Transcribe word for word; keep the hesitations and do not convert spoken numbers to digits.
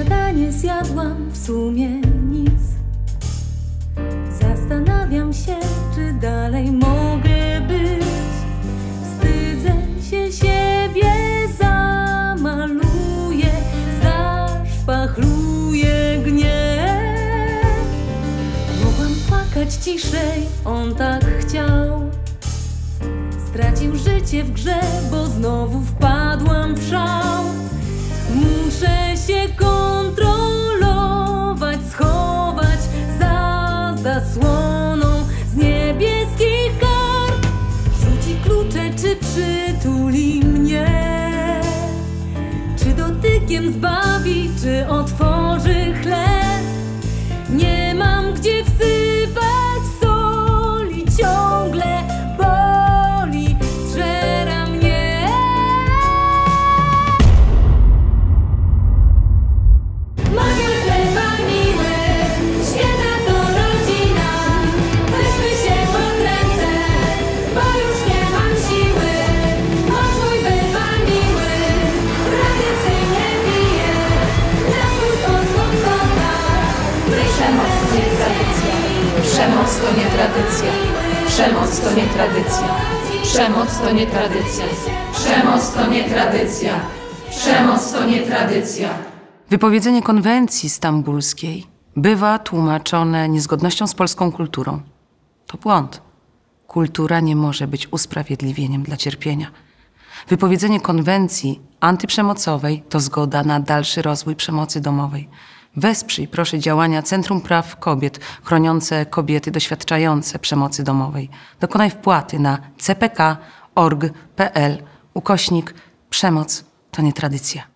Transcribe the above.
śniadanie zjadłam w sumie nic. Zastanawiam się, czy dalej mogę być. Wstydzę się siebie, zamaluję, zaszpachluję gniew. Mogłam płakać ciszej, on tak chciał. Stracił życie w grze, bo znowu wpadłam w szał. Muszę się kontrolować, schować za zasłoną z niebieskich kart. Rzuci klucze, czy przytuli mnie, czy dotykiem zbawi, czy otworzy chleb. Nie mam gdzie wsypać soli, ciągle boli, zżera mnie. Magier chleba miły, święta to rodzina. Weźmy się pod ręce, bo już nie mam siły. Mąż mój bywa miły, tradycyjnie pije, na swój sposób kocha. Przemoc to nie tradycja. Przemoc to nie tradycja. Przemoc to nie tradycja. Przemoc to nie tradycja. Przemoc to nie tradycja. Przemoc to nie tradycja. Wypowiedzenie konwencji stambulskiej bywa tłumaczone niezgodnością z polską kulturą. To błąd. Kultura nie może być usprawiedliwieniem dla cierpienia. Wypowiedzenie konwencji antyprzemocowej to zgoda na dalszy rozwój przemocy domowej. Wesprzyj proszę działania Centrum Praw Kobiet chroniące kobiety doświadczające przemocy domowej. Dokonaj wpłaty na c p k kropka org kropka p l ukośnik przemoc to nie tradycja.